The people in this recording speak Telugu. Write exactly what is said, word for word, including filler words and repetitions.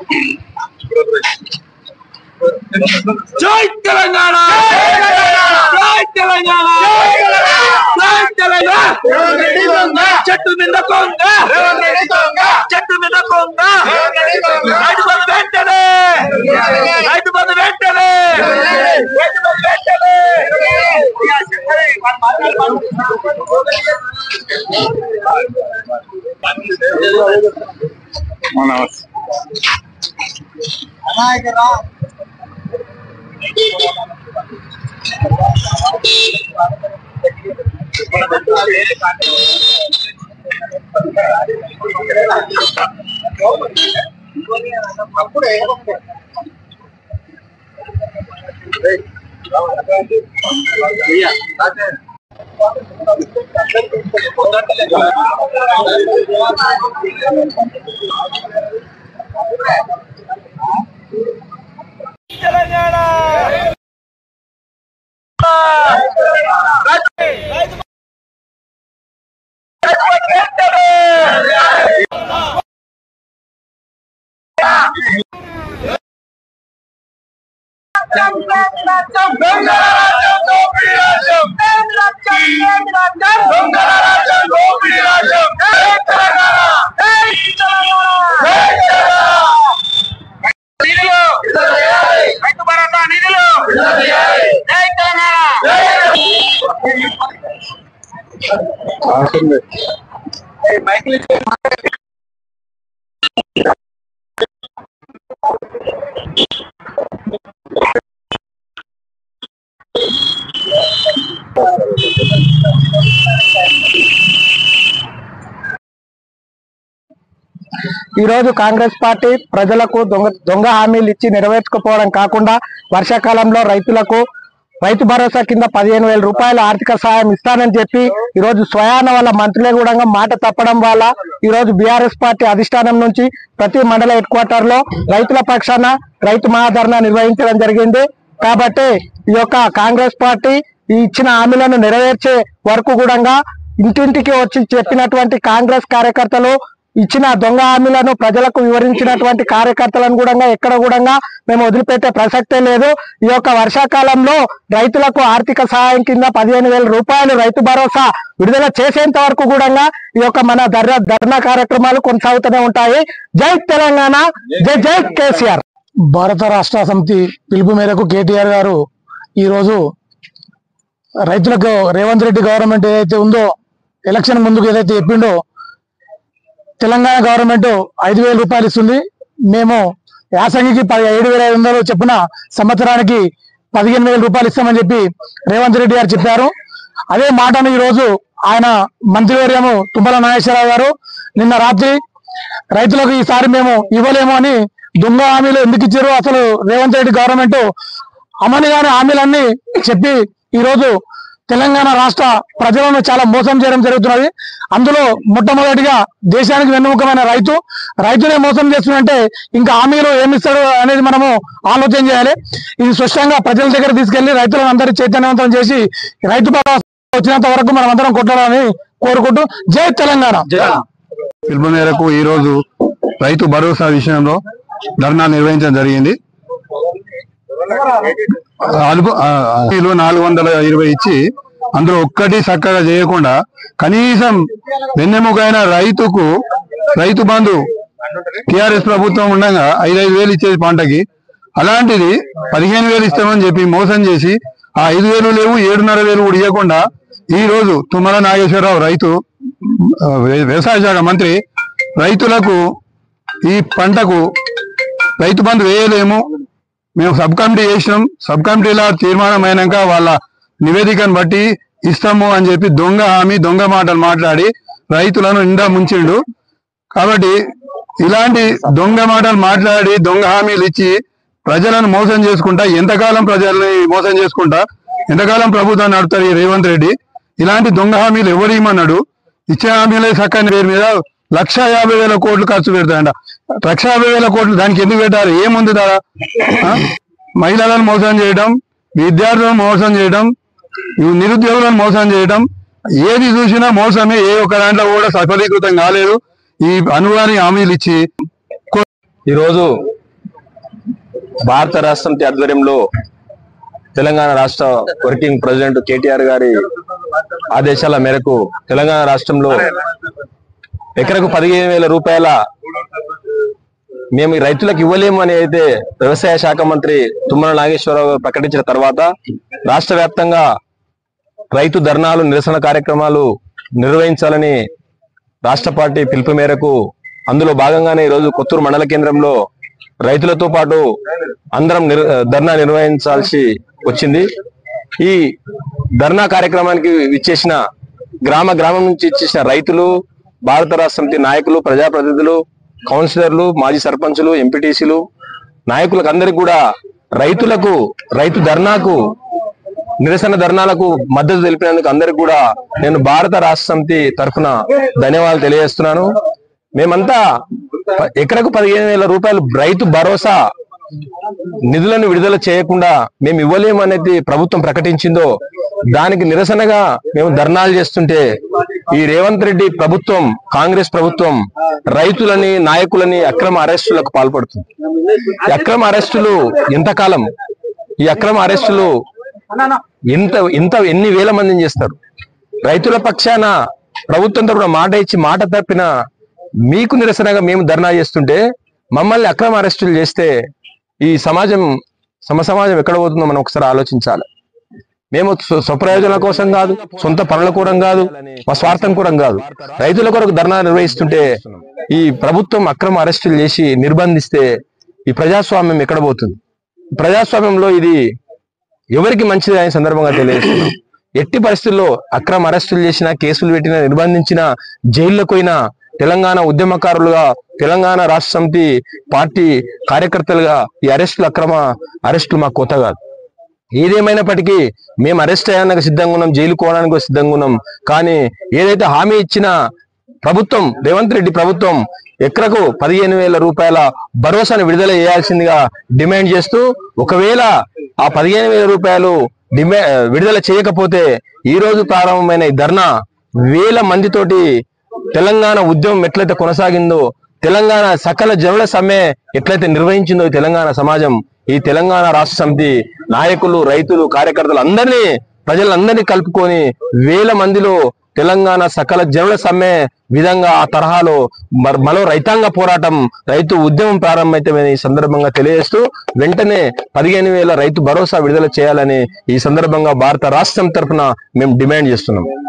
జై తెలంగాణ జై తెలంగాణ జై తెలంగాణ చెట్టు మీద కొంగ చెట్టు మీద కొంగ రైతు బంధు వెంటనే రైతు బంధు వెంటనే రైతు బంధు వెంటనే తెలంగాణ రైతు భరోసా నిధులు జై ఈ రోజు కాంగ్రెస్ పార్టీ ప్రజలకు దొంగ దొంగ హామీలు ఇచ్చి నెరవేర్చుకోవడం కాకుండా వర్షాకాలంలో రైతులకు రైతు భరోసా కింద పదిహేను వేల రూపాయల ఆర్థిక సహాయం ఇస్తానని చెప్పి ఈ రోజు స్వయాన వాళ్ళ మంత్రులే కూడా మాట తప్పడం వల్ల ఈ రోజు బీఆర్ఎస్ పార్టీ అధిష్టానం నుంచి ప్రతి మండల హెడ్ క్వార్టర్ లో రైతుల పక్షాన రైతు మహాధర్నా నిర్వహించడం జరిగింది। కాబట్టి ఈ యొక్క కాంగ్రెస్ పార్టీ ఈ ఇచ్చిన హామీలను నెరవేర్చే వరకు కూడా ఇంటింటికి వచ్చి చెప్పినటువంటి కాంగ్రెస్ కార్యకర్తలు ఇచ్చిన దొంగ హామీలను ప్రజలకు వివరించినటువంటి కార్యకర్తలను కూడా ఎక్కడ కూడా మేము వదిలిపెట్టే ప్రసక్తే లేదు। ఈ యొక్క వర్షాకాలంలో రైతులకు ఆర్థిక సహాయం కింద పదిహేను వేల రూపాయలు రైతు భరోసా విడుదల చేసేంత వరకు కూడా ఈ యొక్క మన ధర్నా ధర్నా కార్యక్రమాలు కొనసాగుతూనే ఉంటాయి। జై తెలంగాణ, జై జై కేసీఆర్। భారత రాష్ట్ర సమితి పిలుపు మేరకు కేటీఆర్ గారు ఈ రోజు రైతులకు రేవంత్ రెడ్డి గవర్నమెంట్ ఏదైతే ఉందో ఎలక్షన్ ముందుకు ఏదైతే చెప్పిండో తెలంగాణ గవర్నమెంట్ ఐదు వేల రూపాయలు ఇస్తుంది, మేము యాసంగికి ఏడు వేల ఐదు వందలు చెప్పున సంవత్సరానికి పదిహేను వేల రూపాయలు ఇస్తామని చెప్పి రేవంత్ రెడ్డి గారు చెప్పారు। అదే మాటను ఈ రోజు ఆయన మంత్రివర్యము తుమ్మల నాగేశ్వరరావు గారు నిన్న రాత్రి రైతులకు ఈసారి మేము ఇవ్వలేము అని దొంగ హామీలు ఎందుకు ఇచ్చారు, అసలు రేవంత్ రెడ్డి గవర్నమెంట్ అమలు కాని హామీలన్నీ చెప్పి ఈ రోజు తెలంగాణ రాష్ట్ర ప్రజలను చాలా మోసం చేయడం జరుగుతున్నది। అందులో మొట్టమొదటిగా దేశానికి వెన్నుముకమైన రైతు రైతునే మోసం చేస్తున్నంటే ఇంకా హామీలు ఏమిస్తాడు అనేది మనము ఆలోచన చేయాలి। ఇది స్పష్టంగా ప్రజల దగ్గర తీసుకెళ్లి రైతులను అందరి చైతన్యవంతం చేసి రైతు భరోసా వచ్చినంత వరకు మనం అందరం కొట్టాలని కోరుకుంటూ జై తెలంగాణ। పిలుపు మేరకు ఈ రోజు రైతు భరోసా విషయంలో ధర్నా నిర్వహించడం జరిగింది। అదుపు నాలుగు వందల ఇరవై ఇచ్చి అందులో ఒక్కటి చక్కగా చేయకుండా కనీసం వెన్నెముకైన రైతుకు రైతు బంధు టిఆర్ఎస్ ప్రభుత్వం ఉండగా ఐదైదు వేలు ఇచ్చేది పంటకి, అలాంటిది పదిహేను వేలు ఇస్తామని చెప్పి మోసం చేసి ఆ ఐదు వేలు లేవు ఏడున్నర వేలు కూడా ఇవ్వకుండా ఈ రోజు తుమ్మల నాగేశ్వరరావు రైతు వ్యవసాయ శాఖ మంత్రి రైతులకు ఈ పంటకు రైతు బంధు వేయలేము, మేము సబ్ కమిటీ చేసినాం, సబ్ కమిటీలో తీర్మానం అయినాక వాళ్ళ నివేదికను బట్టి ఇస్తాము అని చెప్పి దొంగ హామీ దొంగ మాటలు మాట్లాడి రైతులను నిండా ముంచిండు। కాబట్టి ఇలాంటి దొంగ మాటలు మాట్లాడి దొంగ హామీలు ఇచ్చి ప్రజలను మోసం చేసుకుంటా ఎంతకాలం ప్రజల్ని మోసం చేసుకుంటా ఎంతకాలం ప్రభుత్వాన్ని నడుపుతారు ఈ రేవంత్ రెడ్డి। ఇలాంటి దొంగ హామీలు ఎవరు ఇమ్మన్నాడు, ఇచ్చే హామీలే చక్కని పేరు మీద లక్ష యాభై వేల కోట్లు ఖర్చు పెడతాయంట। లక్ష యాభై వేల కోట్లు దానికి ఎందుకు పెట్టారు, ఏముంది దా మహిళలను మోసం చేయడం, విద్యార్థులను మోసం చేయడం, నిరుద్యోగులను మోసం చేయడం, ఏది చూసినా మోసమే, ఏ ఒక్క దాంట్లో కూడా సఫలీకృతం కాలేదు। ఈ అనువాని హామీలు ఇచ్చి ఈరోజు భారత రాష్ట్ర సమితి ఆధ్వర్యంలో తెలంగాణ రాష్ట్ర వర్కింగ్ ప్రెసిడెంట్ కేటీఆర్ గారి ఆదేశాల మేరకు తెలంగాణ రాష్ట్రంలో ఎకరకు పదిహేను వేల రూపాయల మేము రైతులకు ఇవ్వలేము అని అయితే వ్యవసాయ శాఖ మంత్రి తుమ్మల నాగేశ్వరరావు ప్రకటించిన తర్వాత రాష్ట్ర వ్యాప్తంగా రైతు ధర్నాలు నిరసన కార్యక్రమాలు నిర్వహించాలని రాష్ట్ర పార్టీ పిలుపు మేరకు అందులో భాగంగానే ఈరోజు కొత్తూరు మండల కేంద్రంలో రైతులతో పాటు అందరం ధర్నా నిర్వహించాల్సి వచ్చింది. ఈ ధర్నా కార్యక్రమానికి ఇచ్చేసిన గ్రామ గ్రామం నుంచి ఇచ్చేసిన రైతులు, భారత రాష్ట్ర సమితి నాయకులు, ప్రజాప్రతినిధులు, కౌన్సిలర్లు, మాజీ సర్పంచులు, ఎంపీటీసీలు నాయకులకు అందరికి కూడా రైతులకు రైతు ధర్నాకు నిరసన ధర్నాలకు మద్దతు తెలిపినందుకు అందరికి కూడా నేను భారత రాష్ట్ర సమితి తరఫున ధన్యవాదాలు తెలియజేస్తున్నాను. మేమంతా ఎకరకు పదిహేను వేల రూపాయలు రైతు భరోసా నిధులను విడుదల చేయకుండా మేము ఇవ్వలేము అనేది ప్రభుత్వం ప్రకటించిందో దానికి నిరసనగా మేము ధర్నాలు చేస్తుంటే ఈ రేవంత్ రెడ్డి ప్రభుత్వం, కాంగ్రెస్ ప్రభుత్వం రైతులని, నాయకులని అక్రమ అరెస్టులకు పాల్పడుతుంది. ఈ అక్రమ అరెస్టులు ఎంతకాలం? ఈ అక్రమ అరెస్టులు ఎంత ఎంత ఎన్ని వేల మందిని చేస్తారు? రైతుల పక్షాన ప్రభుత్వం తరపున మాట ఇచ్చి మాట తప్పిన మీకు నిరసనగా మేము ధర్నా చేస్తుంటే మమ్మల్ని అక్రమ అరెస్టులు చేస్తే ఈ సమాజం సమ సమాజం ఎక్కడ పోతుందో మనం ఒకసారి ఆలోచించాలి. మేము స్వప్రయోజనాల కోసం కాదు, సొంత పనుల కూడా కాదు, మా స్వార్థం కూడా కాదు, రైతుల కొరకు ధర్నా నిర్వహిస్తుంటే ఈ ప్రభుత్వం అక్రమ అరెస్టులు చేసి నిర్బంధిస్తే ఈ ప్రజాస్వామ్యం ఎక్కడ పోతుంది? ప్రజాస్వామ్యంలో ఇది ఎవరికి మంచిది అనే సందర్భంగా తెలియజేస్తున్నాం. ఎట్టి పరిస్థితుల్లో అక్రమ అరెస్టులు చేసినా, కేసులు పెట్టినా, నిర్బంధించిన, జైల్లోకి పోయినా తెలంగాణ ఉద్యమకారులుగా, తెలంగాణ రాష్ట్ర సమితి పార్టీ కార్యకర్తలుగా ఈ అరెస్టులు, అక్రమ అరెస్టులు మాకు కొత్త కాదు. ఏదేమైనప్పటికీ మేము అరెస్ట్ అయ్యానికి సిద్ధంగా ఉన్నాం, జైలు కోవడానికి సిద్ధంగా ఉన్నాం. కానీ ఏదైతే హామీ ఇచ్చిన ప్రభుత్వం, రేవంత్ రెడ్డి ప్రభుత్వం ఎకరకు పదిహేను వేల రూపాయల భరోసాను విడుదల చేయాల్సిందిగా డిమాండ్ చేస్తూ, ఒకవేళ ఆ పదిహేను వేల రూపాయలు డిమా విడుదల చేయకపోతే ఈ రోజు ప్రారంభమైన ఈ ధర్నా వేల మందితోటి తెలంగాణ ఉద్యమం ఎట్లయితే కొనసాగిందో, తెలంగాణ సకల జనుల సమ్మె ఎట్లయితే నిర్వహించిందో తెలంగాణ సమాజం, ఈ తెలంగాణ రాష్ట్ర సమితి నాయకులు, రైతులు, కార్యకర్తలు అందరినీ, ప్రజలందరినీ కలుపుకొని వేల మందిలో తెలంగాణ సకల జనుల సమ్మె విధంగా ఆ తరహాలో మరో రైతాంగ పోరాటం, రైతు ఉద్యమం ప్రారంభమైతేమని ఈ సందర్భంగా తెలియజేస్తూ వెంటనే పదిహేను వేల రైతు భరోసా విడుదల చేయాలని ఈ సందర్భంగా భారత రాష్ట్రం తరఫున మేము డిమాండ్ చేస్తున్నాం.